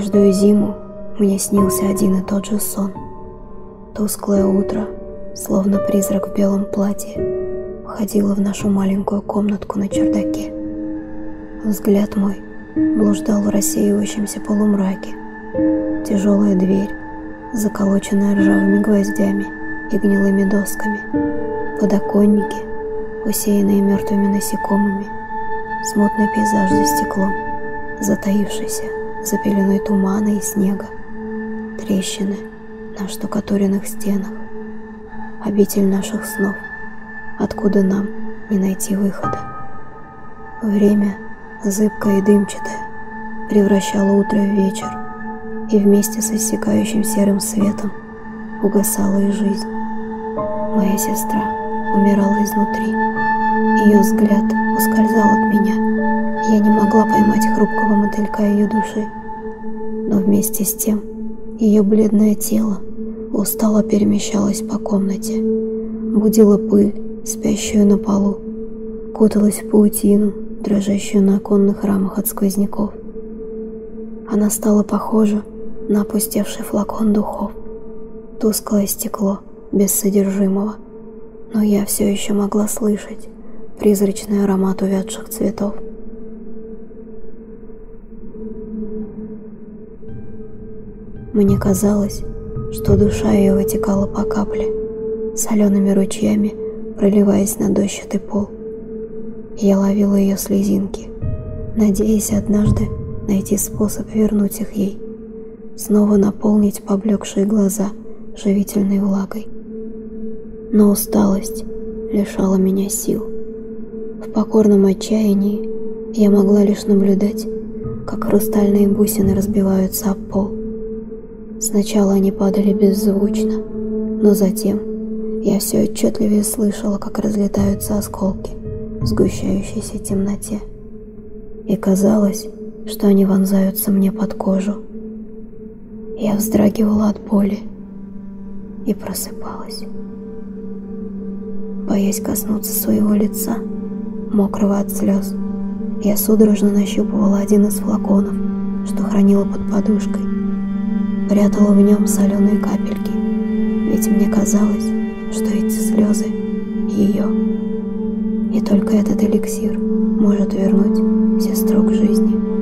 Каждую зиму мне снился один и тот же сон. Тусклое утро, словно призрак в белом платье, входило в нашу маленькую комнатку на чердаке. Взгляд мой блуждал в рассеивающемся полумраке. Тяжелая дверь, заколоченная ржавыми гвоздями и гнилыми досками, подоконники, усеянные мертвыми насекомыми, смутный пейзаж за стеклом, затаившийся за пеленой тумана и снега, трещины на штукатуренных стенах, обитель наших снов, откуда нам не найти выхода. Время, зыбкое и дымчатое, превращало утро в вечер, и вместе с иссякающим серым светом угасала и жизнь. Моя сестра умирала изнутри, ее взгляд ускользал от меня, я не могла поймать хрупкого мотылька ее души, но вместе с тем ее бледное тело устало перемещалось по комнате, будило пыль, спящую на полу, куталась в паутину, дрожащую на оконных рамах от сквозняков. Она стала похожа на опустевший флакон духов, тусклое стекло без содержимого, но я все еще могла слышать призрачный аромат увядших цветов. Мне казалось, что душа ее вытекала по капле, солеными ручьями проливаясь на дощатый пол. Я ловила ее слезинки, надеясь однажды найти способ вернуть их ей, снова наполнить поблекшие глаза живительной влагой. Но усталость лишала меня сил. В покорном отчаянии я могла лишь наблюдать, как хрустальные бусины разбиваются об пол. Сначала они падали беззвучно, но затем я все отчетливее слышала, как разлетаются осколки в сгущающейся темноте. И казалось, что они вонзаются мне под кожу. Я вздрагивала от боли и просыпалась. Боясь коснуться своего лица, мокрого от слез, я судорожно нащупывала один из флаконов, что хранила под подушкой. Прятала в нем соленые капельки, ведь мне казалось, что эти слезы ее. И только этот эликсир может вернуть сестру к жизни.